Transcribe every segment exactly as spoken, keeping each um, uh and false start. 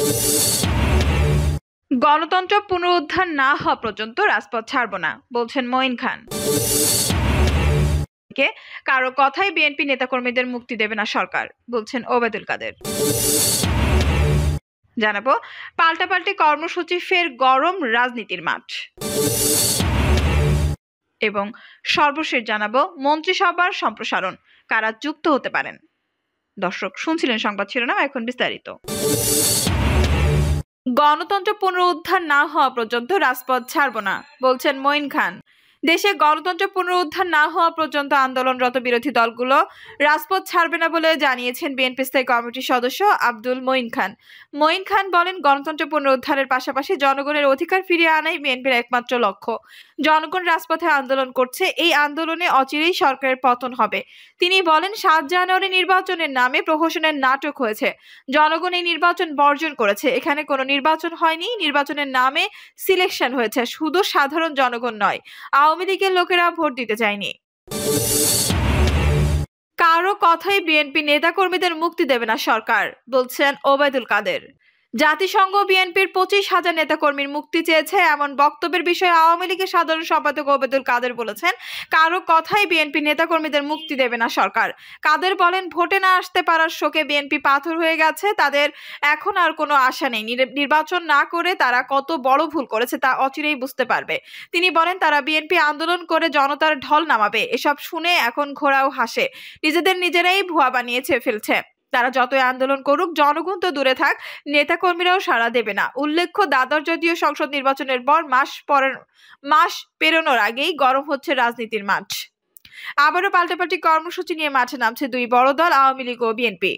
গণতন্ত্র পুনরুদ্ধার না হওয়া পর্যন্ত রাজপথ ছাড়ব না, বলছেন মঈন খান। কারো কথাই বিএনপি নেতাকর্মীদের মুক্তি দেবে না সরকার, বলছেন ওবায়দুল কাদের। জানাবো পাল্টাপাল্টি কর্মসূচি, ফের গরম রাজনীতির মাঠ। এবং সর্বশেষ জানাবো মন্ত্রিসভার সম্প্রসারণ, কারা যুক্ত হতে পারেন। দর্শক শুনছিলেন সংবাদ শিরোনাম, এখন বিস্তারিত। গণতন্ত্র পুনরুদ্ধার না হওয়া পর্যন্ত রাজপথ ছাড়ব না, বলছেন মঈন খান। দেশে গণতন্ত্র পুনরুদ্ধার না হওয়া পর্যন্ত আন্দোলনরত বিরোধী দলগুলো রাজপথ ছাড়বে না বলে জানিয়েছেন বিএনপি স্থায়ী কমিটির সদস্য আব্দুল মঈন খান। মঈন খান বলেন, গণতন্ত্র পুনরুদ্ধারের পাশাপাশি জনগণের অধিকার ফিরিয়ে আনাই বিএনপির একমাত্র লক্ষ্য। জনগণ রাজপথে আন্দোলন করছে, এই আন্দোলনে অচিরেই সরকারের পতন হবে। তিনি বলেন, সাত জানুয়ারি নির্বাচনের নামে প্রহসনের নাটক হয়েছে। জনগণ এই নির্বাচন বর্জন করেছে। এখানে কোনো নির্বাচন হয়নি, নির্বাচনের নামে সিলেকশন হয়েছে। শুধু সাধারণ জনগণ নয়, আওয়ামী লীগের লোকেরা ভোট দিতে চায়নি। কারো কথাই বিএনপি নেতাকর্মীদের মুক্তি দেবে না সরকার, বলছেন ওবায়দুল কাদের। জাতিসংঘ বিএনপির পঁচিশ হাজার নেতাকর্মীর মুক্তি চেয়েছে, এমন বক্তব্যের বিষয়ে আওয়ামী লীগের সাধারণ সম্পাদক ওবায়দুল কাদের বলেছেন, কারো কথাই বিএনপি নেতাকর্মীদের মুক্তি দেবে না সরকার। কাদের বলেন, ভোটে না আসতে পারার শোকে বিএনপি পাথর হয়ে গেছে, তাদের এখন আর কোনো আশা নেই। নির্বাচন না করে তারা কত বড় ভুল করেছে তা অচিরেই বুঝতে পারবে। তিনি বলেন, তারা বিএনপি আন্দোলন করে জনতার ঢল নামাবে। এসব শুনে এখন ঘোড়াও হাসে, নিজেদের নিজেরাই ভুয়া বানিয়েছে ফেলছে। তারা যতই আন্দোলন করুক, জনগণ তো দূরে থাক, নেতাকর্মীরাও সাড়া দেবে না। উল্লেখ্য, দ্বাদশ জাতীয় সংসদ নির্বাচনের পর মাস পরের মাস পেরোনোর আগেই গরম হচ্ছে রাজনীতির মাঠ। আবারও পাল্টাপাল্টি কর্মসূচি নিয়ে মাঠে নামছে দুই বড় দল, আওয়ামী লীগ ও বিএনপি।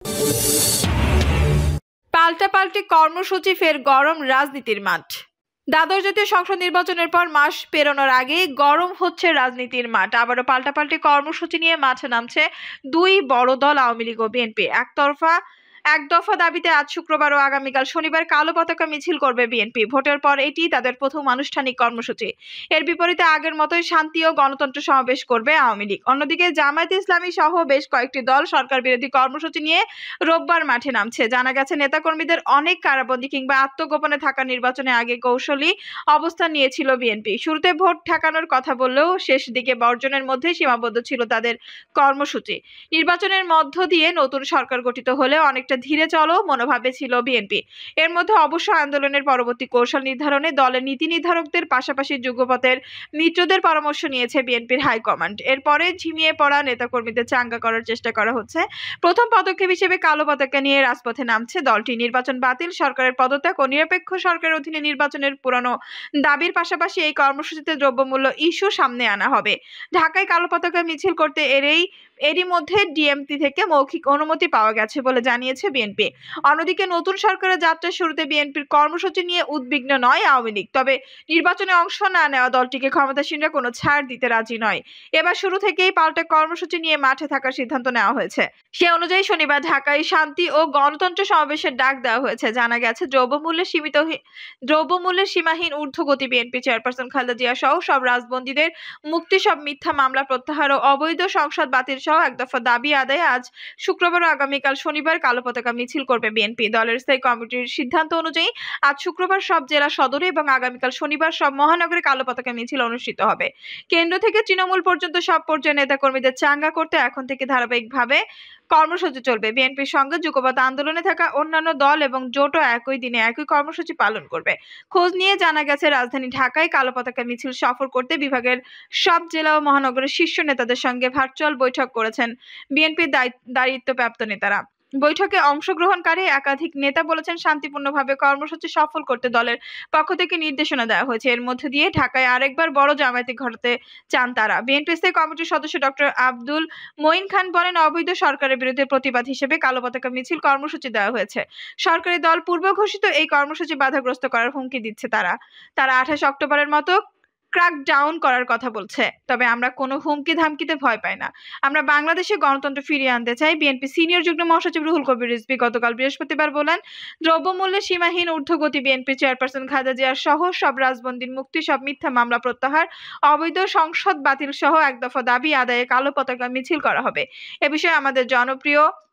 পাল্টাপাল্টি কর্মসূচি, ফের গরম রাজনীতির মাঠ। দ্বাদশ জাতীয় সংসদ নির্বাচনের পর মাস পেরোনোর আগে গরম হচ্ছে রাজনীতির মাঠ। আবারও পাল্টাপাল্টি কর্মসূচি নিয়ে মাঠে নামছে দুই বড় দল, আওয়ামী লীগ ও বিএনপি। একতরফা এক দফা দাবিতে আজ শুক্রবার ও আগামীকাল শনিবার কালো পতাকা মিছিল করবে বিএনপি। ভোটের পর এটি তাদের প্রথম আনুষ্ঠানিক কর্মসূচি। এর বিপরীতে আগের মতোই শান্তি ও গণতন্ত্র সমাবেশ করবে আওয়ামী লীগ। অন্যদিকে জামায়াতে ইসলামী সহ বেশ কয়েকটি দল সরকার বিরোধী কর্মসূচি নিয়ে রোববার মাঠে নামছে। জানা গেছে, নেতাকর্মীদের অনেক কারাবন্দী কিংবা আত্মগোপনে থাকা নির্বাচনে আগে কৌশলী অবস্থান নিয়েছিল বিএনপি। শুরুতে ভোট ঠেকানোর কথা বললেও শেষ দিকে বর্জনের মধ্যে সীমাবদ্ধ ছিল তাদের কর্মসূচি। নির্বাচনের মধ্য দিয়ে নতুন সরকার গঠিত হলে অনেকটা ধীরে চলো মনোভাবে ছিল বিএনপি। এর মধ্যে অবশ্য আন্দোলনের পরবর্তী কৌশল নির্ধারণে দলের নীতি নির্ধারকদের পাশাপাশি যুগপথের মিত্রদের পরামর্শ নিয়েছে বিএনপির হাইকমান্ড। এরপরে ঝিমিয়ে পড়া নেতাকর্মীদের চাঙ্গা করার চেষ্টা করা হচ্ছে। প্রথম পদক্ষেপ হিসেবে কালো পতাকা নিয়ে রাজপথে নামছে দলটি। নির্বাচন বাতিল, সরকারের পদত্যাগ ও নিরপেক্ষ সরকারের অধীনে নির্বাচনের পুরনো দাবির পাশাপাশি এই কর্মসূচিতে দ্রব্যমূল্য ইস্যু সামনে আনা হবে। ঢাকায় কালো পতাকা মিছিল করতে এরই এরই মধ্যে ডিএমপি থেকে মৌখিক অনুমতি পাওয়া গেছে বলে জানিয়েছে বিএনপি। অন্যদিকে নতুন সরকারের যাত্রার শুরুতে বিএনপির কর্মসূচি নিয়ে উদ্বিগ্ন নয় আওয়ামী লীগ। তবে নির্বাচনে অংশ না নেওয়া দলটিকে ক্ষমতাসীনরা কোনো ছাড় দিতে রাজি নয়। এবার শুরু থেকেই পাল্টা কর্মসূচি নিয়ে মাঠে থাকার সিদ্ধান্ত নেওয়া হয়েছে। সে অনুযায়ী শনিবার ঢাকায় শান্তি ও গণতন্ত্র সমাবেশের ডাক দেওয়া হয়েছে। জানা গেছে, দ্রব্যমূল্যের সীমিত দ্রব্যমূল্যের সীমাহীন ঊর্ধ্বগতি, বিএনপি চেয়ারপারসন খালেদা জিয়া সহ সব রাজবন্দীদের মুক্তি, সব মিথ্যা মামলা প্রত্যাহার ও অবৈধ সংসদ বাতিল সহ এক দফা দাবি আদায়ে আজ শুক্রবার ও আগামীকাল শনিবার কালো পতাকা মিছিল করবে বিএনপি। দলের স্থায়ী কমিটির সিদ্ধান্ত অনুযায়ী আজ শুক্রবার সব জেলা সদরে এবং আগামীকাল শনিবার সব মহানগরে কালো পতাকা মিছিল অনুষ্ঠিত হবে। কেন্দ্র থেকে তৃণমূল পর্যন্ত সব পর্যায়ে নেতাকর্মীদের চাঙ্গা করতে এখন থেকে ধারাবাহিকভাবে কর্মসূচি চলবে। বিএনপির সঙ্গে যুগপৎ আন্দোলনে থাকা অন্যান্য দল এবং জোটও একই দিনে একই কর্মসূচি পালন করবে। খোঁজ নিয়ে জানা গেছে, রাজধানী ঢাকায় কালো পতাকা মিছিল সফর করতে বিভাগের সব জেলা ও মহানগরের শীর্ষ নেতাদের সঙ্গে ভার্চুয়াল বৈঠক করেছেন বিএনপির দায়িত্বপ্রাপ্ত নেতারা। বৈঠকে অংশগ্রহণকারী একাধিক নেতা বলেছেন, শান্তিপূর্ণভাবে কর্মসূচি সফল করতে দলের পক্ষ থেকে নির্দেশনা দেওয়া হয়েছে। এর মধ্য দিয়ে ঢাকায় আরেকবার বড় জামায়াতি ঘটাতে চান তারা। বিএনপি স্থায়ী কমিটির সদস্য ডক্টর আব্দুল মঈন খান বলেন, অবৈধ সরকারের বিরুদ্ধে প্রতিবাদ হিসেবে কালো পতাকা মিছিল কর্মসূচি দেওয়া হয়েছে। সরকারি দল পূর্ব ঘোষিত এই কর্মসূচি বাধাগ্রস্ত করার হুমকি দিচ্ছে তারা তারা আঠাশ অক্টোবরের মতো ক্র্যাকডাউন করার কথা বলছে। তবে আমরা কোনো হুমকি ধামকিতে ভয় পাই না। আমরা বাংলাদেশে গণতন্ত্র ফিরিয়ে আনতে চাই। বিএনপি সিনিয়র যুগ্ম মহাসচিব রুহুল কবির রিজভী গতকাল বৃহস্পতিবার বলেন, দ্রব্যমূল্যের সীমাহীন ঊর্ধ্বগতি, বিএনপি চেয়ারপারসন খালেদা জিয়া সহ সব রাজবন্দীর মুক্তি, সব মিথ্যা মামলা প্রত্যাহার, অবৈধ সংসদ বাতিল সহ এক দফা দাবি আদায়ে কালো পতাকা মিছিল করা হবে। এ বিষয়ে আমাদের জনপ্রিয়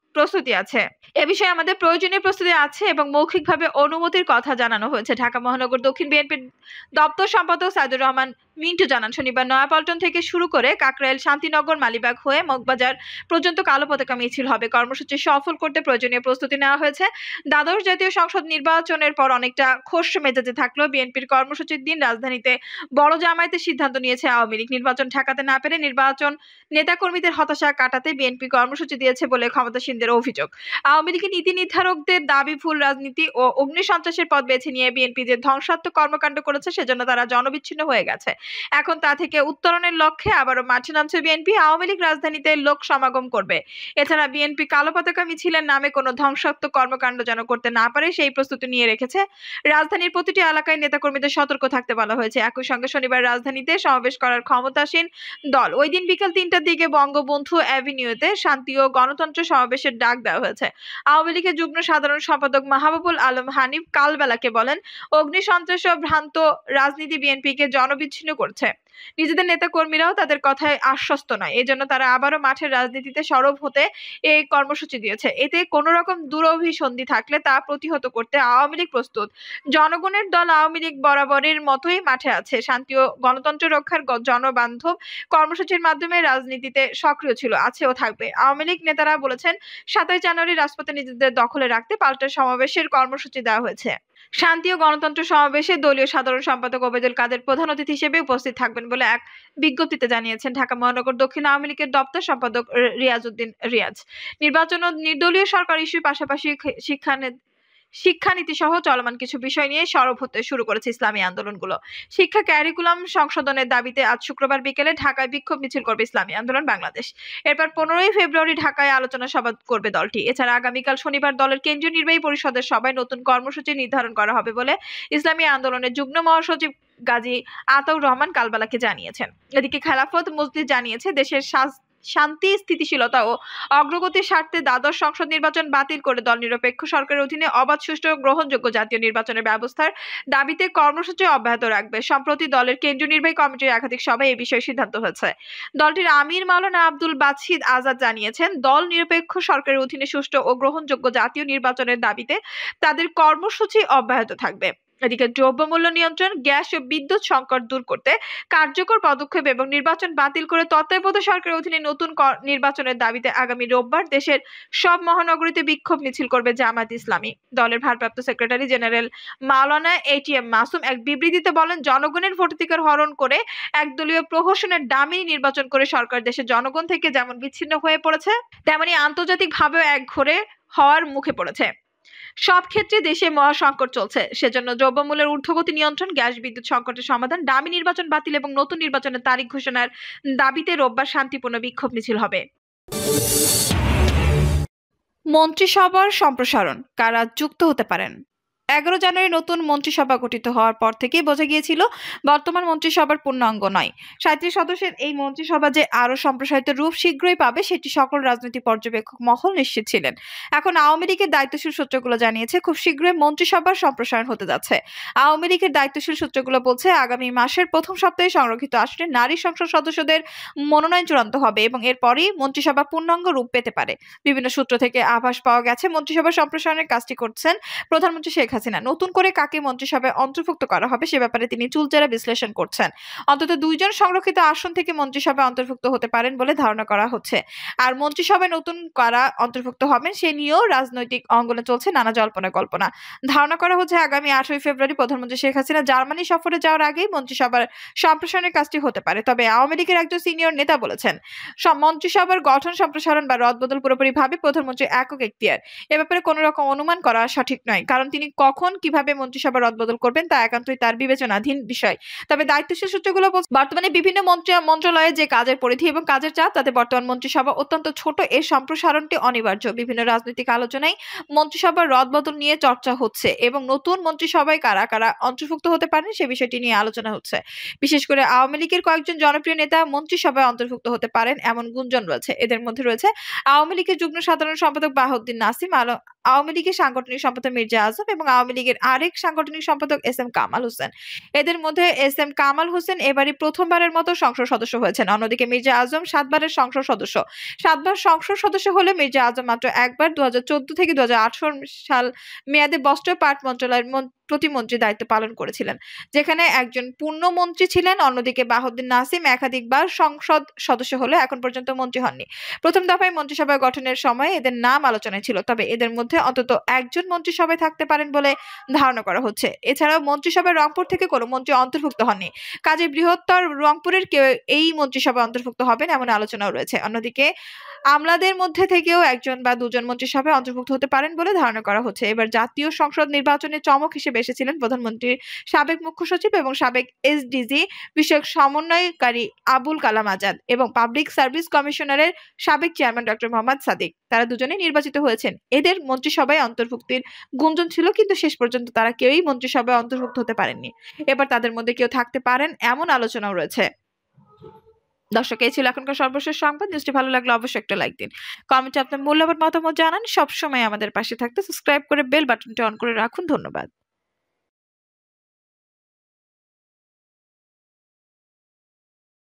প্রস্তুতি আছে। এ বিষয়ে আমাদের প্রয়োজনীয় প্রস্তুতি আছে এবং মৌখিকভাবে অনুমতির কথা জানানো হয়েছে। ঢাকা মহানগর দক্ষিণ বিএনপির দপ্তর সম্পাদক সাইদুর রহমান মিন্টু জানান, শনিবার নয়াপল্টন থেকে শুরু করে কাকরাইল, শান্তিনগর, মালিবাগ হয়ে মগবাজার পর্যন্ত কালো পতাকা মিছিল হবে। কর্মসূচি সফল করতে প্রয়োজনীয় প্রস্তুতি নেওয়া হয়েছে। দ্বাদশ জাতীয় সংসদ নির্বাচনের পর অনেকটা খোশ মেজাজে থাকলেও বিএনপির কর্মসূচির দিন রাজধানীতে বড় জামায়াতের সিদ্ধান্ত নিয়েছে আওয়ামী লীগ। নির্বাচন ঠেকাতে না পেরে নির্বাচন নেতাকর্মীদের হতাশা কাটাতে বিএনপি কর্মসূচি দিয়েছে বলে ক্ষমতাসীনদের অভিযোগ। আওয়ামী লীগের নীতি নির্ধারকদের দাবি, ভুল রাজনীতি ও অগ্নি সন্ত্রাসের পথ বেছে নিয়ে বিএনপি যে ধ্বংসাত্মক কর্মকাণ্ড করেছে সেজন্য তারা জনবিচ্ছিন্ন হয়ে গেছে। এখন তা থেকে উত্তরণের লক্ষ্যে আবারও মাঠে নামছে বিএনপি। আওয়ামী লীগ রাজধানীতে লোক সমাগম করবে। এছাড়া বিএনপি কালো পতাকা মিছিলের নামে কোনো ধ্বংসাত্মক কর্মকাণ্ড যেন করতে না পারে সেই প্রস্তুতি নিয়ে রেখেছে। রাজধানীর প্রতিটি এলাকায় নেতাকর্মীদের সতর্ক থাকতে বলা হয়েছে। একই সঙ্গে শনিবার রাজধানীতে সমাবেশ করার ক্ষমতাসীন দল ওই দিন বিকেল তিনটার দিকে বঙ্গবন্ধু অ্যাভিনিউতে শান্তি ও গণতন্ত্র সমাবেশের ডাক দেওয়া হয়েছে। আওয়ামী লীগের যুগ্ম সাধারণ সম্পাদক মাহবুবুল আলম হানিফ কালবেলাকে বলেন, অগ্নি সন্ত্রাস ও ভ্রান্ত রাজনীতি বিএনপিকে জনবিচ্ছিন্ন করছে। নিজেদের নেতা কর্মীরাও তাদের কথায় আশ্বস্ত নয়। এজন্য তারা আবারও মাঠের রাজনীতিতে সরব হতে এই কর্মসূচি দিয়েছে। এতে কোন রকম দুরভিসন্ধি থাকলে তা প্রতিহত করতে আওয়ামী লীগ প্রস্তুত। জনগণের দল আওয়ামী লীগ বরাবরের মতোই মাঠে আছে। শান্তি ও গণতন্ত্র রক্ষার জনবান্ধব কর্মসূচির মাধ্যমে রাজনীতিতে সক্রিয় ছিল, আছে ও থাকবে। আওয়ামী লীগ নেতারা বলেছেন, সাতাশ জানুয়ারি রাজপথে নিজেদের দখলে রাখতে পাল্টা সমাবেশের কর্মসূচি দেওয়া হয়েছে। শান্তি ও গণতন্ত্র সমাবেশে দলীয় সাধারণ সম্পাদক ওবায়দুল কাদের প্রধান অতিথি হিসেবে উপস্থিত থাকবেন বলে এক বিজ্ঞপ্তিতে জানিয়েছেন ঢাকা মহানগর দক্ষিণ আওয়ামী লীগের দপ্তর সম্পাদক রিয়াজউদ্দিন রিয়াজ। নির্বাচন ও নির্দলীয় সরকার ইস্যুর পাশাপাশি শিক্ষা শিক্ষানীতি সহ চলমান কিছু বিষয় নিয়ে সরব হতে শুরু করেছে ইসলামী আন্দোলনগুলো। শিক্ষা ক্যারিকুলাম সংশোধনের দাবিতে আজ শুক্রবার বিকেলে ঢাকায় বিক্ষোভ মিছিল করবে ইসলামী আন্দোলন বাংলাদেশ। এরপর পনেরোই ফেব্রুয়ারি ঢাকায় আলোচনা সভা করবে দলটি। এছাড়া আগামীকাল শনিবার দলের কেন্দ্রীয় নির্বাহী পরিষদের সভায় নতুন কর্মসূচি নির্ধারণ করা হবে বলে ইসলামী আন্দোলনের যুগ্ম মহাসচিব গাজী আতাউর রহমান কালবেলাকে জানিয়েছেন। এদিকে খেলাফত মজলিস জানিয়েছে, দেশের শান্তি, স্থিতিশীলতা ও অগ্রগতির স্বার্থে দ্বাদশ সংসদ নির্বাচন বাতিল করে দল নিরপেক্ষ সরকারের অধীনে অবাধ, সুষ্ঠু ও গ্রহণযোগ্য জাতীয় নির্বাচনের ব্যবস্থার দাবিতে কর্মসূচি অব্যাহত রাখবে। সম্প্রতি দলের কেন্দ্রীয় নির্বাহী কমিটির একাধিক সভায় এ বিষয়ে সিদ্ধান্ত হয়েছে। দলটির আমির মাওলানা আব্দুল বাছিদ আজাদ জানিয়েছেন, দল নিরপেক্ষ সরকারের অধীনে সুষ্ঠু ও গ্রহণযোগ্য জাতীয় নির্বাচনের দাবিতে তাদের কর্মসূচি অব্যাহত থাকবে। এদিকে দ্রব্যমূল্য নিয়ন্ত্রণ, গ্যাস ও বিদ্যুৎ সংকট দূর করতে কার্যকর পদক্ষেপ এবং নির্বাচন বাতিল করে তত্ত্বাবধায়ক সরকারের অধীনে নতুন নির্বাচনের দাবিতে আগামী রোববার দেশের সব মহানগরীতে বিক্ষোভ মিছিল করবে জামাত ইসলামী। দলের ভারপ্রাপ্ত সেক্রেটারি জেনারেল মাওলানা এটিএম মাসুম এক বিবৃতিতে বলেন, জনগণের ভোটাধিকার হরণ করে একদলীয় প্রহসনের ডামি নির্বাচন করে সরকার দেশের জনগণ থেকে যেমন বিচ্ছিন্ন হয়ে পড়েছে, তেমনি আন্তর্জাতিকভাবেও একঘরে হওয়ার মুখে পড়েছে। সব ক্ষেত্রে দেশে মহাসংকট চলছে। সেজন্য দ্রব্যমূল্যের ঊর্ধ্বগতি নিয়ন্ত্রণ, গ্যাস বিদ্যুৎ সংকটের সমাধান, ডামি নির্বাচন বাতিল এবং নতুন নির্বাচনের তারিখ ঘোষণার দাবিতে রোববার শান্তিপূর্ণ বিক্ষোভ মিছিল হবে। মন্ত্রিসভার সম্প্রসারণ, কারা যুক্ত হতে পারেন? এগারো জানুয়ারি নতুন মন্ত্রিসভা গঠিত হওয়ার পর থেকেই বোঝা গিয়েছিল বর্তমান মন্ত্রিসভার পূর্ণাঙ্গ নয়। সাঁইত্রিশ সদস্যের এই মন্ত্রিসভা যে আরো সম্প্রসারিত রূপ শীঘ্রই পাবে সেটি সকল রাজনৈতিক পর্যবেক্ষক মহল নিশ্চিত ছিলেন। এখন আওয়ামী লীগের দায়িত্বশীল সূত্রগুলো জানিয়েছে, খুব শীঘ্রই মন্ত্রিসভার সম্প্রসারণ হতে যাচ্ছে। আওয়ামী লীগের দায়িত্বশীল সূত্রগুলো বলছে, আগামী মাসের প্রথম সপ্তাহে সংরক্ষিত আসনে নারী সংসদ সদস্যদের মনোনয়ন চূড়ান্ত হবে এবং এরপরই মন্ত্রিসভা পূর্ণাঙ্গ রূপ পেতে পারে। বিভিন্ন সূত্র থেকে আভাস পাওয়া গেছে, মন্ত্রিসভা সম্প্রসারণের কাজটি করছেন প্রধানমন্ত্রী শেখ হাসিনা। নতুন করে কাকে মন্ত্রিসভায় অন্তর্ভুক্ত করা হবে সে ব্যাপারে তিনি চুলচেরা বিশ্লেষণ করছেন। অন্তত দুইজন সংরক্ষিত আসন থেকে মন্ত্রিসভায় অন্তর্ভুক্ত হতে পারেন বলে ধারণা করা হচ্ছে। আর মন্ত্রিসভায় নতুন কারা অন্তর্ভুক্ত হবেন সে নিয়েও রাজনৈতিক অঙ্গনে চলছে নানা জল্পনা কল্পনা। ধারণা করা হচ্ছে আগামী আঠারোই ফেব্রুয়ারি প্রধানমন্ত্রী শেখ হাসিনা জার্মানি সফরে যাওয়ার আগেই মন্ত্রিসভার সম্প্রসারণের কাজটি হতে পারে। তবে আওয়ামী লীগের একজন সিনিয়র নেতা বলেছেন, মন্ত্রিসভার গঠন সম্প্রসারণ বা রদবদল পুরোপুরি ভাবে প্রধানমন্ত্রীর একক এখতিয়ার। এ ব্যাপারে কোনো রকম অনুমান করা সঠিক নয়, কারণ তিনি কখন কিভাবে মন্ত্রিসভা রদবদল করবেন তা একান্তই তার বিবেচনাধীন বিষয়। তবে দায়িত্বশীল সূত্রগুলো বলছে, বর্তমানে বিভিন্ন মন্ত্রী মন্ত্রণালয়ে যে কাজের পরিধি এবং কাজের চাপ তাতে বর্তমান মন্ত্রিসভা অত্যন্ত ছোট। এর সম্প্রসারণটি অনিবার্য। বিভিন্ন রাজনৈতিক আলোচনায় মন্ত্রিসভার রদবদল নিয়ে চর্চা হচ্ছে এবং নতুন মন্ত্রিসভায় কারা কারা অন্তর্ভুক্ত হতে পারেন সে বিষয়টি নিয়ে আলোচনা হচ্ছে। বিশেষ করে আওয়ামী লীগের কয়েকজন জনপ্রিয় নেতা মন্ত্রিসভায় অন্তর্ভুক্ত হতে পারেন এমন গুঞ্জন রয়েছে। এদের মধ্যে রয়েছে আওয়ামী লীগের যুগ্ম সাধারণ সম্পাদক বাহাউদ্দিন নাসিম, আওয়ামী লীগের সাংগঠনিক সম্পাদক মির্জা আজম এবং আওয়ামী লীগের আরেক সাংগঠনিক সম্পাদক এস এম কামাল হোসেন। এদের মধ্যে এস এম কামাল হোসেন এবারই প্রথমবারের মতো সংসদ সদস্য হয়েছেন। অন্যদিকে মির্জা আজম সাতবারের সংসদ সদস্য। সাতবার সংসদ সদস্য হলে মির্জা আজম মাত্র একবার দু হাজার চোদ্দ থেকে দু হাজার আঠারো সাল মেয়াদে বস্ত্র পাট মন্ত্রণালয়ের প্রতিমন্ত্রী দায়িত্ব পালন করেছিলেন, যেখানে একজন পূর্ণমন্ত্রী ছিলেন। অন্যদিকে বাহাউদ্দিন নাসিম একাধিকবার সংসদ সদস্য হলে এখন পর্যন্ত মন্ত্রী হননি। প্রথম দফায় মন্ত্রিসভা গঠনের সময় এদের নাম আলোচনায় ছিল, তবে এদের মধ্যে অন্তত একজন মন্ত্রিসভায় থাকতে পারেন বলে ধারণা করা হচ্ছে। এছাড়াও মন্ত্রিসভায় রংপুর থেকে কোনো মন্ত্রী অন্তর্ভুক্ত হননি, কাজে বৃহত্তর রংপুরের কেউ এই মন্ত্রিসভায় অন্তর্ভুক্ত হবেন এমন আলোচনাও রয়েছে। অন্যদিকে আমলাদের মধ্যে থেকেও একজন বা দুজন মন্ত্রিসভায় অন্তর্ভুক্ত হতে পারেন বলে ধারণা করা হচ্ছে। এবার জাতীয় সংসদ নির্বাচনে চমক হিসেবে এসেছিলেন প্রধানমন্ত্রীর সাবেক মুখ্য সচিব এবং সাবেক এসডিজি বিষয়ক সমন্বয়কারী আবুল কালাম আজাদ এবং পাবলিক সার্ভিস কমিশনারের সাবেক চেয়ারম্যান ডক্টর মোহাম্মদ সাদিক। তারা দুজনেই নির্বাচিত হয়েছেন। এদের মন্ত্রিসভায় অন্তর্ভুক্তির গুঞ্জন ছিল, কিন্তু শেষ পর্যন্ত তারা কেউই মন্ত্রিসভায় অন্তর্ভুক্ত হতে পারেননি। এবার তাদের মধ্যে কেউ থাকতে পারেন এমন আলোচনাও রয়েছে। দর্শক, এই ছিল এখনকার সর্বশেষ সংবাদ। নিউজটি ভালো লাগলে অবশ্যই একটা লাইক দিন, কমেন্টে আপনার মূল্যবান মতামত জানান। সবসময় আমাদের পাশে থাকতে সাবস্ক্রাইব করে বেল বাটনটি অন করে রাখুন। ধন্যবাদ।